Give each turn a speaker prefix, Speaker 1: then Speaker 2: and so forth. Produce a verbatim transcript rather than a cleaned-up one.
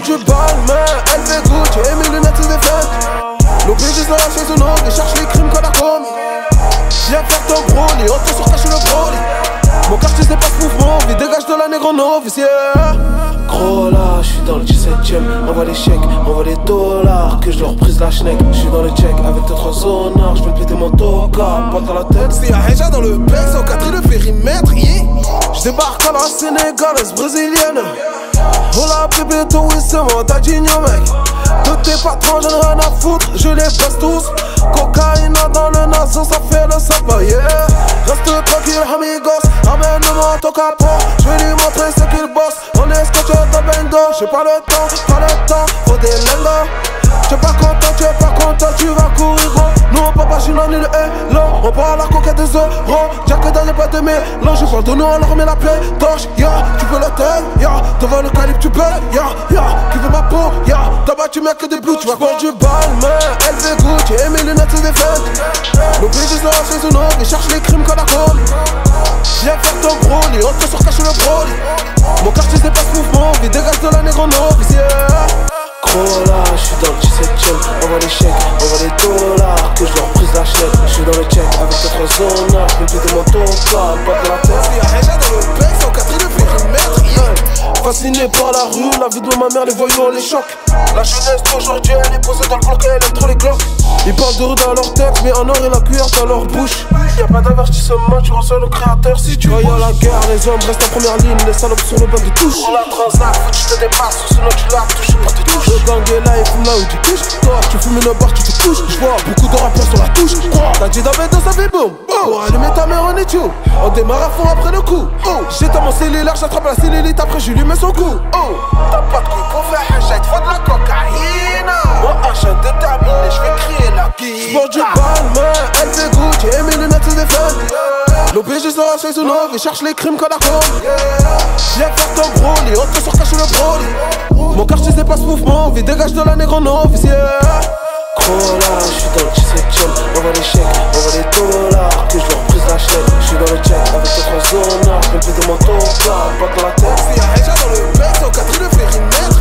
Speaker 1: du bal, mais elle fait Gucci et mes lunettes c'est des fêtes. L'oblige dans la chaise ou non, et cherche les crimes qu'on a commis. Viens faire ton broli, on te surcache le broli. Mon quartier c'est pas ce mouvement, il dégage de la négro novice, yeah. Gros là, j'suis dans le dix-septième, envoie les chèques, envoie les dollars, que je leur prise la schneck. J'suis dans le check avec tes trois honneurs, j'vais péter mon toca, pas dans la tête. C'est y'a Heja dans le bec, au quatre et le périmètre, yeah. J'débarque à la sénégalaise brésilienne. Oh la bébé, toi oui c'est moi, t'as digno mec. De tes patrons j'en ai rien à foutre, je les passe tous. Cocaïne dans le nason, ça fait le sapin, yeah. Reste tranquille amigos, amène-moi ton capot. Je vais lui montrer ce qu'il bosse, on est scotché de bingo. J'ai pas le temps, pas le temps, faut des lingos. Tu es pas content, tu es pas content, tu vas courir gros. Nous on peut pas chiner ni le hello. On part à la conquête des euros. Jack dans les boîtes de mélange. Je parle de nous, on leur met la plaie torche, ya. Tu veux le thème, ya. Devant le calibre tu peux, ya, ya. Qui veut ma peau, ya. D'abord tu mets que des blues, tu vas prendre du bal, mais elle fait Gucci et mes lunettes c'est des fêtes. L'oblige dans la chaise ou non, et cherche les crimes qu'on a commis. Viens faire ton broli, on te surcache le broli. Mon quartier c'est pas ce mouvement, il dégage de la négro novice, yeah. Gros là, j'suis dans le dix-septième, envoie les chèques, envoie les dollars, que je leur prise la chaîne. J'suis dans le check avec tes trois honneurs, j'vais péter mon toca, pas de la tête. C'est y'a Heja dans le bec, c'est au quatre et le périmètre, yeah. Fasciné par la rue, la vie de ma mère, les voyous on les choque. La jeunesse d'aujourd'hui elle est posée dans le bloc, elle aime trop les glocks. Ils parlent de rue dans leur tête, mais en or et la cuillère dans leur bouche. Y'a pas d'avertissement, tu reçois le créateur si tu. Quand y'a la guerre, les hommes restent en première ligne, les salopes sur le banc de touche. On la transac, faut que tu te dépasses, sinon tu la touches, pas de touche. Le gang est là, il fume là où tu couches. Toi, tu fumes une barre, tu te couches. J'vois beaucoup de rappeurs sur la touche. T'as dit d'abord dans sa vie, boum. Pour allumer ta mère, on est tout. On démarre à fond après le coup. Oh, j'ai dans mon cellulaire, j'attrape la cellulite, après je lui mets son coup. Oh, t'as pas de couilles pour faire Heja, il te faut de la cocaïne. Moi, un jeune déterminé, j'vais crier la guille. J'porte du bal, mais elle fait Gucci et mes lunettes c'est des fêtes. L'oblige sur la chaise ou non, et cherche les crimes qu'on a commis. Viens faire ton broli, on te surcache le broli. Mon quartier c'est pas ce mouvement, il dégage de la négro novice, yeah. Gros là, j'suis dans le dix-septième, envoie les chèques, envoie les dollars, que je leur prise la chaîne. J'suis dans le check avec tes trois honneurs, j'vais péter mon toca, pas dans la tête. C'est y'a Heja dans le bec, c'est au quatre et le périmètre.